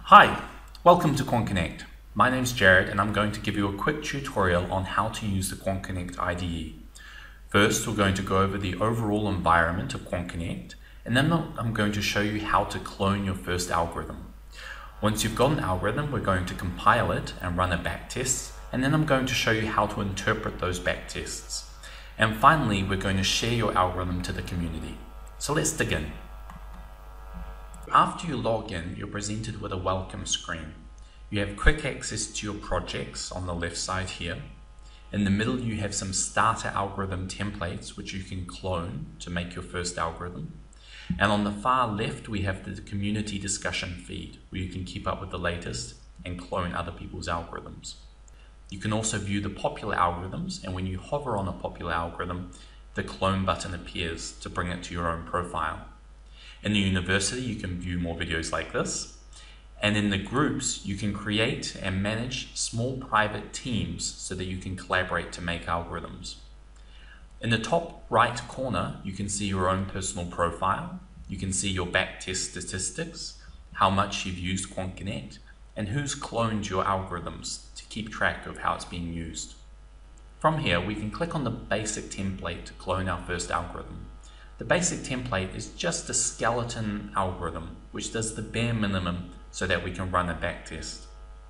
Hi, welcome to QuantConnect. My name's Jared and I'm going to give you a quick tutorial on how to use the QuantConnect IDE. First, we're going to go over the overall environment of QuantConnect, and then I'm going to show you how to clone your first algorithm. Once you've got an algorithm, we're going to compile it and run a backtest, and then I'm going to show you how to interpret those backtests. And finally, we're going to share your algorithm to the community. So let's dig in. After you log in, you're presented with a welcome screen. You have quick access to your projects on the left side here. In the middle, you have some starter algorithm templates which you can clone to make your first algorithm. And on the far left, we have the community discussion feed where you can keep up with the latest and clone other people's algorithms. You can also view the popular algorithms, and when you hover on a popular algorithm, the clone button appears to bring it to your own profile. In the university, you can view more videos like this. And in the groups, you can create and manage small private teams so that you can collaborate to make algorithms. In the top right corner, you can see your own personal profile. You can see your backtest statistics, how much you've used QuantConnect, and who's cloned your algorithms to keep track of how it's being used. From here, we can click on the basic template to clone our first algorithm. The basic template is just a skeleton algorithm which does the bare minimum so that we can run a backtest.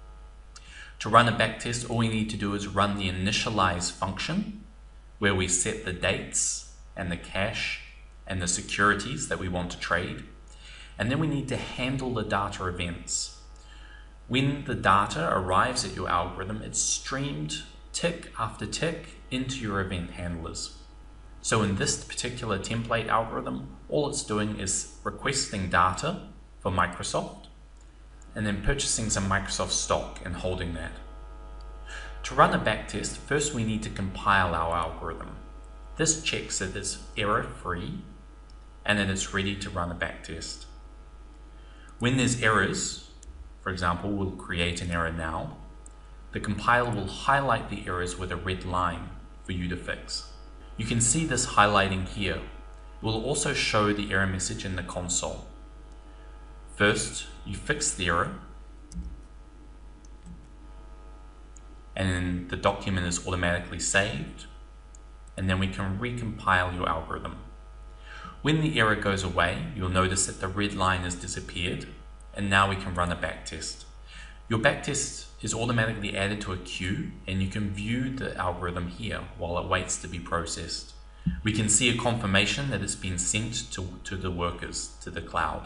To run a backtest, all we need to do is run the initialize function where we set the dates and the cash and the securities that we want to trade. And then we need to handle the data events. When the data arrives at your algorithm, it's streamed tick after tick into your event handlers. So in this particular template algorithm, all it's doing is requesting data for Microsoft and then purchasing some Microsoft stock and holding that. To run a backtest, first we need to compile our algorithm. This checks that it's error-free and that it's ready to run a backtest. When there's errors, for example, we'll create an error now, the compiler will highlight the errors with a red line for you to fix. You can see this highlighting here. It will also show the error message in the console. First, you fix the error, and then the document is automatically saved, and then we can recompile your algorithm. When the error goes away, you'll notice that the red line has disappeared, and now we can run a backtest. Your backtest is automatically added to a queue, and you can view the algorithm here while it waits to be processed. We can see a confirmation that it's been sent to the workers, to the cloud.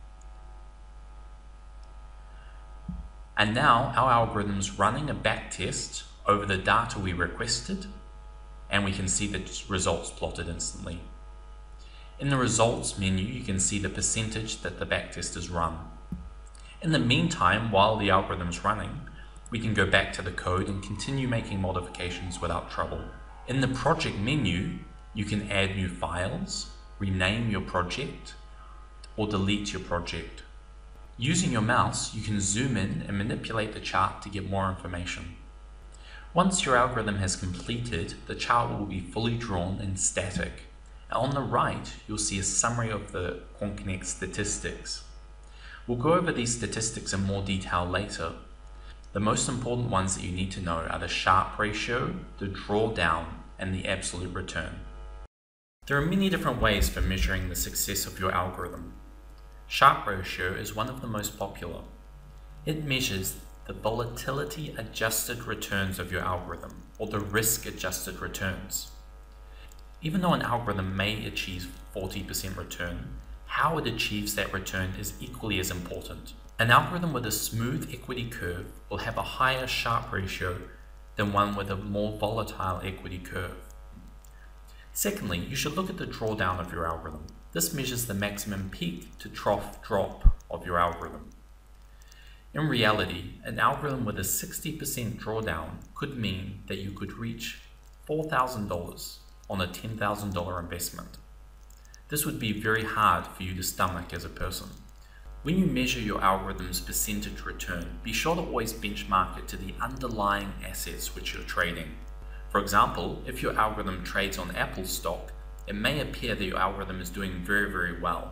And now our algorithm's running a backtest over the data we requested, and we can see the results plotted instantly. In the results menu, you can see the percentage that the backtest is run. In the meantime, while the algorithm's running, we can go back to the code and continue making modifications without trouble. In the project menu, you can add new files, rename your project, or delete your project. Using your mouse, you can zoom in and manipulate the chart to get more information. Once your algorithm has completed, the chart will be fully drawn and static. And on the right, you'll see a summary of the QuantConnect statistics. We'll go over these statistics in more detail later. The most important ones that you need to know are the Sharpe ratio, the drawdown, and the absolute return. There are many different ways for measuring the success of your algorithm. Sharpe ratio is one of the most popular. It measures the volatility adjusted returns of your algorithm, or the risk adjusted returns. Even though an algorithm may achieve 40% return, how it achieves that return is equally as important. An algorithm with a smooth equity curve will have a higher Sharpe ratio than one with a more volatile equity curve. Secondly, you should look at the drawdown of your algorithm. This measures the maximum peak to trough drop of your algorithm. In reality, an algorithm with a 60% drawdown could mean that you could reach $4,000 on a $10,000 investment. This would be very hard for you to stomach as a person. When you measure your algorithm's percentage return, be sure to always benchmark it to the underlying assets which you're trading. For example, if your algorithm trades on Apple stock, it may appear that your algorithm is doing very, very well,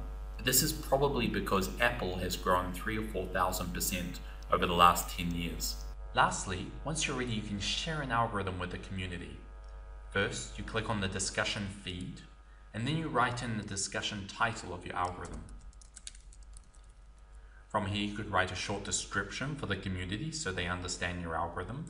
This is probably because Apple has grown 3,000 or 4,000% over the last 10 years. Lastly, once you're ready, you can share an algorithm with the community. First, you click on the discussion feed, and then you write in the discussion title of your algorithm. From here, you could write a short description for the community so they understand your algorithm.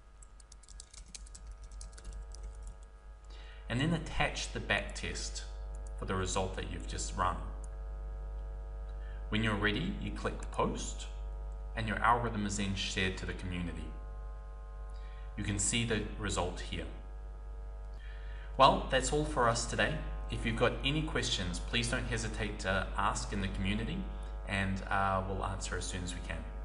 And then attach the backtest for the result that you've just run. When you're ready, you click post, and your algorithm is then shared to the community. You can see the result here. Well, that's all for us today. If you've got any questions, please don't hesitate to ask in the community, and we'll answer as soon as we can.